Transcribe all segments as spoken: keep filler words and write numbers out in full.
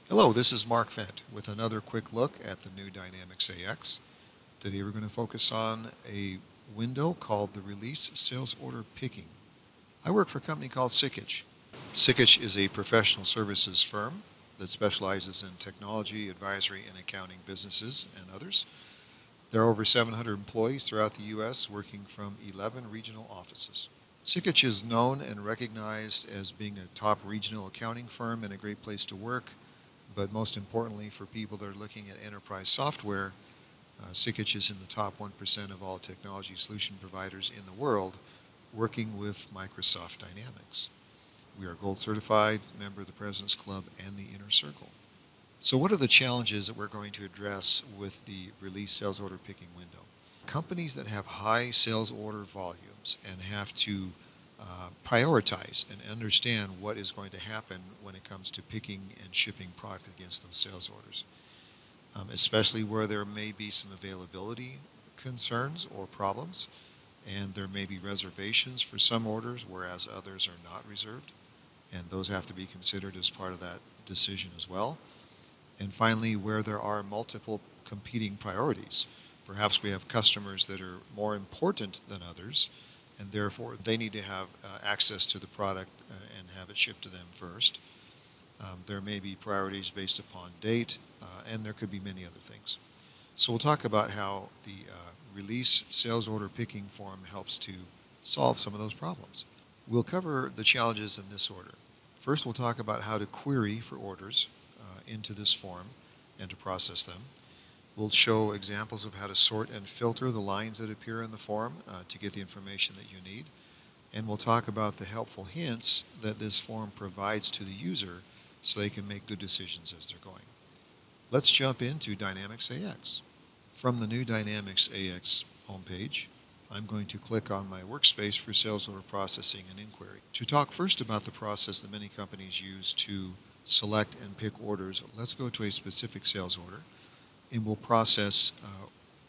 Hello, this is Mark Fent with another quick look at the new Dynamics A X. Today we're going to focus on a window called the Release Sales Order Picking. I work for a company called Sikich. Sikich is a professional services firm that specializes in technology, advisory, and accounting businesses and others. There are over seven hundred employees throughout the U S working from eleven regional offices. Sikich is known and recognized as being a top regional accounting firm and a great place to work. But most importantly, for people that are looking at enterprise software, uh, Sikich is in the top one percent of all technology solution providers in the world working with Microsoft Dynamics. We are gold certified, member of the President's Club and the Inner Circle. So what are the challenges that we're going to address with the release sales order picking window? Companies that have high sales order volumes and have to uh, prioritize and understand what is going to happen when it comes to picking and shipping product against those sales orders, um, especially where there may be some availability concerns or problems, and there may be reservations for some orders, whereas others are not reserved, and those have to be considered as part of that decision as well. And finally, where there are multiple competing priorities. Perhaps we have customers that are more important than others, and therefore they need to have uh, access to the product uh, and have it shipped to them first. Um, there may be priorities based upon date, uh, and there could be many other things. So we'll talk about how the uh, release sales order picking form helps to solve some of those problems. We'll cover the challenges in this order. First, we'll talk about how to query for orders uh, into this form and to process them. We'll show examples of how to sort and filter the lines that appear in the form uh, to get the information that you need. And we'll talk about the helpful hints that this form provides to the user so they can make good decisions as they're going. Let's jump into Dynamics A X. From the new Dynamics A X homepage, I'm going to click on my workspace for sales order processing and inquiry. To talk first about the process that many companies use to select and pick orders, let's go to a specific sales order, and we'll process uh,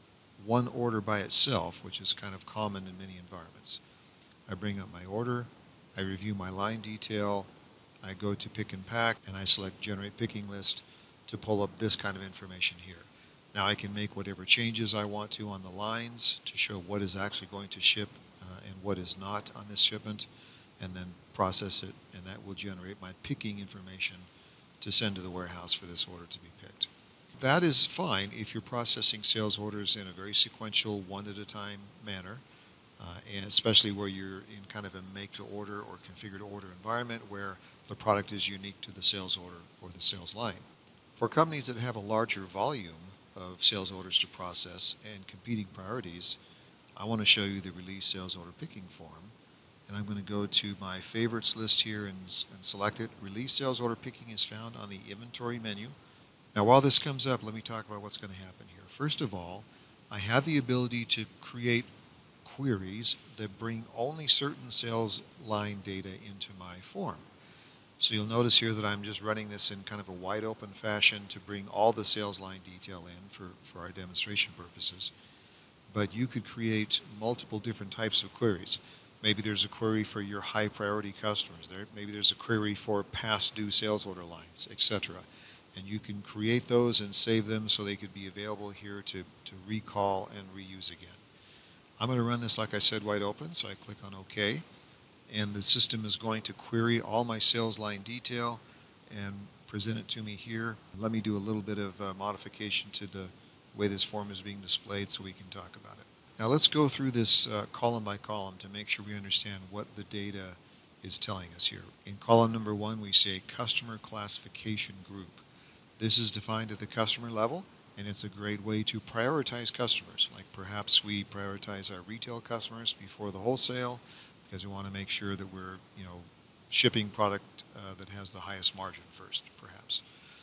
one order by itself, which is kind of common in many environments. I bring up my order, I review my line detail, I go to pick and pack, and I select generate picking list to pull up this kind of information here. Now I can make whatever changes I want to on the lines to show what is actually going to ship uh, and what is not on this shipment, and then process it, and that will generate my picking information to send to the warehouse for this order to be picked. That is fine if you're processing sales orders in a very sequential, one-at-a-time manner, uh, and especially where you're in kind of a make-to-order or configure-to-order environment where the product is unique to the sales order or the sales line. For companies that have a larger volume of sales orders to process and competing priorities, I want to show you the release sales order picking form. And I'm going to go to my favorites list here and, and select it. Release sales order picking is found on the inventory menu. Now while this comes up, let me talk about what's going to happen here. First of all, I have the ability to create queries that bring only certain sales line data into my form. So you'll notice here that I'm just running this in kind of a wide open fashion to bring all the sales line detail in for, for our demonstration purposes. But you could create multiple different types of queries. Maybe there's a query for your high priority customers. There, maybe there's a query for past due sales order lines, et cetera. And you can create those and save them so they could be available here to, to recall and reuse again. I'm going to run this, like I said, wide open, so I click on OK. And the system is going to query all my sales line detail and present it to me here. Let me do a little bit of uh, modification to the way this form is being displayed so we can talk about it. Now let's go through this uh, column by column to make sure we understand what the data is telling us here. In column number one, we say customer classification group. This is defined at the customer level, and it's a great way to prioritize customers. Like perhaps we prioritize our retail customers before the wholesale because we want to make sure that we're, you know, shipping product uh, that has the highest margin first, perhaps.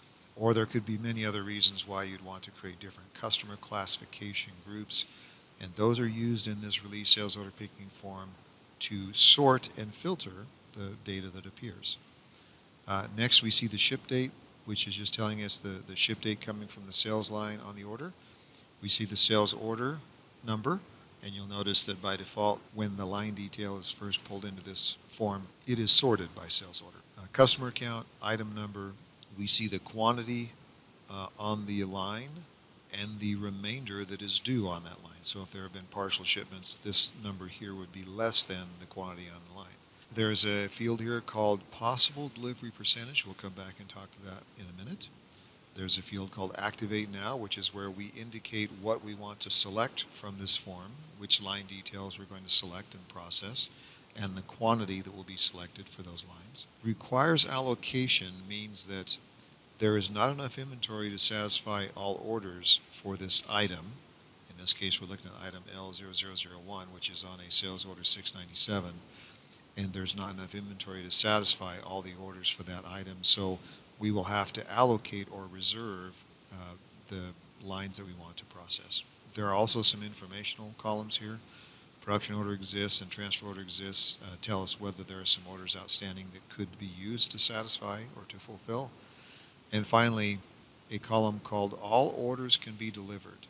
Or there could be many other reasons why you'd want to create different customer classification groups, and those are used in this release sales order picking form to sort and filter the data that appears. Uh, next, we see the ship date, which is just telling us the, the ship date coming from the sales line on the order. We see the sales order number, and you'll notice that by default, when the line detail is first pulled into this form, it is sorted by sales order. Uh, customer count, item number, we see the quantity uh, on the line and the remainder that is due on that line. So if there have been partial shipments, this number here would be less than the quantity on the line. There's a field here called possible delivery percentage. We'll come back and talk to that in a minute. There's a field called Activate Now, which is where we indicate what we want to select from this form, which line details we're going to select and process, and the quantity that will be selected for those lines. Requires allocation means that there is not enough inventory to satisfy all orders for this item. In this case, we're looking at item L zero zero zero one, which is on a sales order six ninety-seven, and there's not enough inventory to satisfy all the orders for that item. So we will have to allocate or reserve uh, the lines that we want to process. There are also some informational columns here. Production order exists and transfer order exists. Uh, tell us whether there are some orders outstanding that could be used to satisfy or to fulfill. And finally, a column called All Orders Can Be Delivered.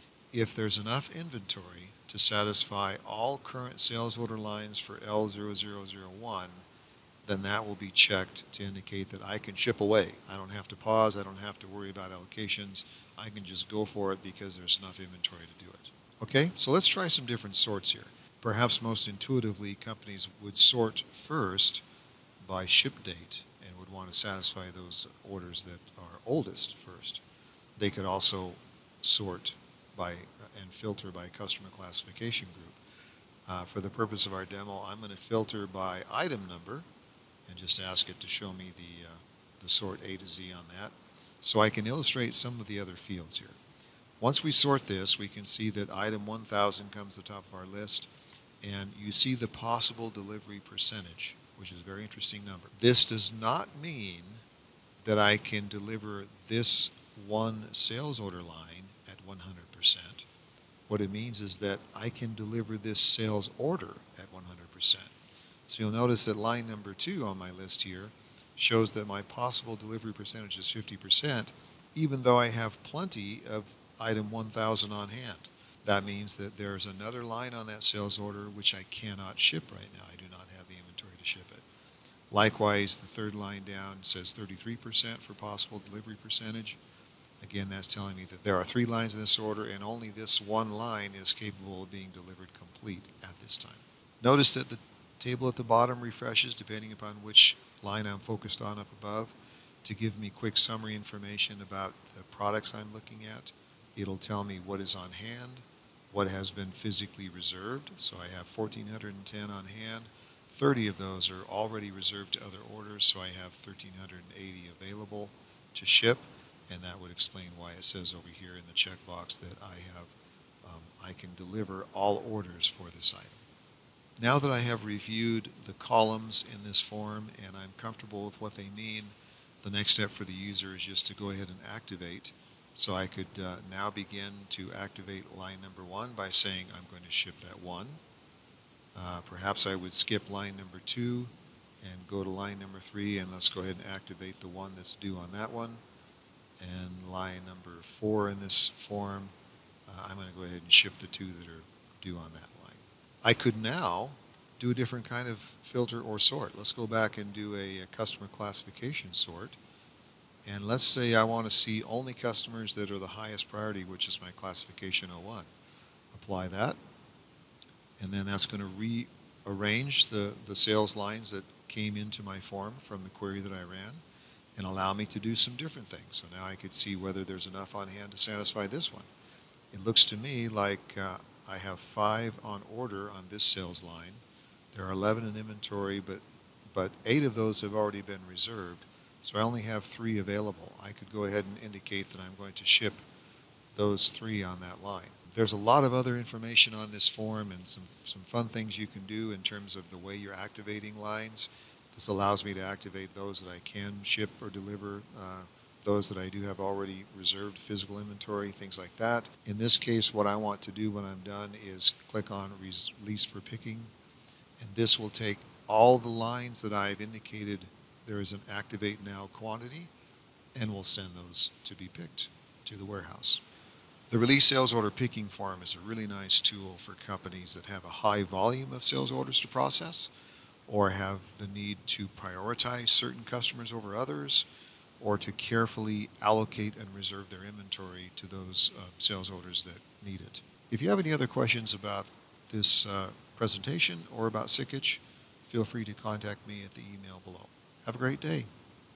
If there's enough inventory to satisfy all current sales order lines for L zero zero zero one, then that will be checked to indicate that I can ship away. I don't have to pause. I don't have to worry about allocations. I can just go for it because there's enough inventory to do it. Okay, so let's try some different sorts here. Perhaps most intuitively, companies would sort first by ship date and would want to satisfy those orders that are oldest first. They could also sort by and filter by customer classification group. Uh, for the purpose of our demo, I'm going to filter by item number and just ask it to show me the, uh, the sort A to Z on that, so I can illustrate some of the other fields here. Once we sort this, we can see that item one thousand comes to the top of our list, and you see the possible delivery percentage, which is a very interesting number. This does not mean that I can deliver this one sales order line at one hundred percent. What it means is that I can deliver this sales order at one hundred percent. So you'll notice that line number two on my list here shows that my possible delivery percentage is fifty percent, even though I have plenty of item one thousand on hand. That means that there's another line on that sales order which I cannot ship right now. I do not have the inventory to ship it. Likewise, the third line down says thirty-three percent for possible delivery percentage. Again, that's telling me that there are three lines in this order and only this one line is capable of being delivered complete at this time. Notice that the table at the bottom refreshes depending upon which line I'm focused on up above to give me quick summary information about the products I'm looking at. It'll tell me what is on hand, what has been physically reserved. So I have one thousand four hundred ten on hand. thirty of those are already reserved to other orders, so I have one thousand three hundred eighty available to ship, and that would explain why it says over here in the checkbox that I have, um, I can deliver all orders for this item. Now that I have reviewed the columns in this form and I'm comfortable with what they mean, the next step for the user is just to go ahead and activate. So I could uh, now begin to activate line number one by saying I'm going to ship that one. Uh, perhaps I would skip line number two and go to line number three, and let's go ahead and activate the one that's due on that one. And line number four in this form, uh, I'm going to go ahead and ship the two that are due on that line. I could now do a different kind of filter or sort. Let's go back and do a, a customer classification sort. And let's say I want to see only customers that are the highest priority, which is my classification oh one. Apply that. And then that's going to rearrange the, the sales lines that came into my form from the query that I ran and allow me to do some different things. So now I could see whether there's enough on hand to satisfy this one. It looks to me like uh, I have five on order on this sales line. There are eleven in inventory, but, but eight of those have already been reserved. So I only have three available. I could go ahead and indicate that I'm going to ship those three on that line. There's a lot of other information on this form and some, some fun things you can do in terms of the way you're activating lines. This allows me to activate those that I can ship or deliver, uh, those that I do have already reserved physical inventory, things like that. In this case, what I want to do when I'm done is click on Release for Picking, and this will take all the lines that I've indicated there is an Activate Now quantity, and we'll send those to be picked to the warehouse. The Release Sales Order Picking form is a really nice tool for companies that have a high volume of sales orders to process or have the need to prioritize certain customers over others, or to carefully allocate and reserve their inventory to those uh, sales orders that need it. If you have any other questions about this uh, presentation or about Sikich, feel free to contact me at the email below. Have a great day.